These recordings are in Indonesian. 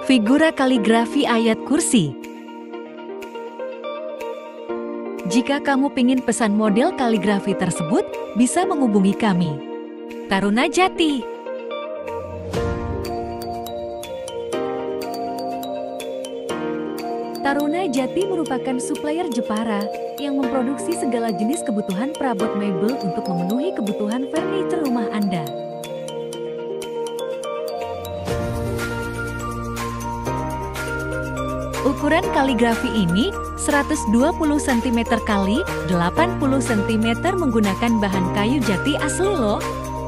Figura kaligrafi ayat kursi. Jika kamu ingin pesan model kaligrafi tersebut, bisa menghubungi kami. Taruna Jati. Taruna Jati merupakan supplier Jepara yang memproduksi segala jenis kebutuhan perabot mebel untuk memenuhi kebutuhan furniture rumah Anda. Ukuran kaligrafi ini 120 cm x 80 cm menggunakan bahan kayu jati asli loh.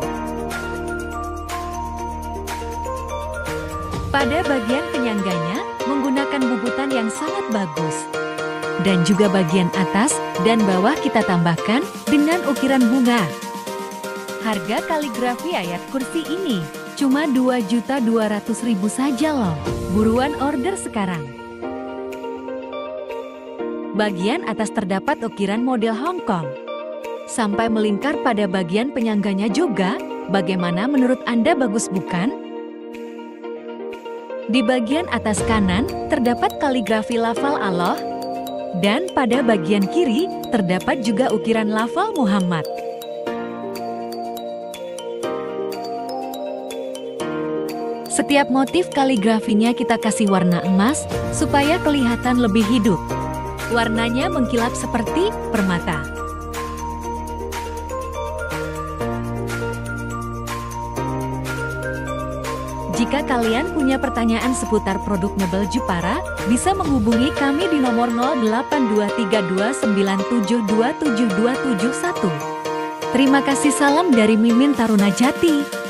Pada bagian penyangganya menggunakan bubutan yang sangat bagus. Dan juga bagian atas dan bawah kita tambahkan dengan ukiran bunga. Harga kaligrafi ayat kursi ini cuma Rp2.200.000 saja loh. Buruan order sekarang. Bagian atas terdapat ukiran model Hong Kong. Sampai melingkar pada bagian penyangganya juga. Bagaimana menurut Anda, bagus bukan? Di bagian atas kanan terdapat kaligrafi lafal Allah. Dan pada bagian kiri terdapat juga ukiran lafal Muhammad. Setiap motif kaligrafinya kita kasih warna emas supaya kelihatan lebih hidup. Warnanya mengkilap seperti permata. Jika kalian punya pertanyaan seputar produk mebel Jepara, bisa menghubungi kami di nomor 082329727271. Terima kasih, salam dari Mimin Taruna Jati.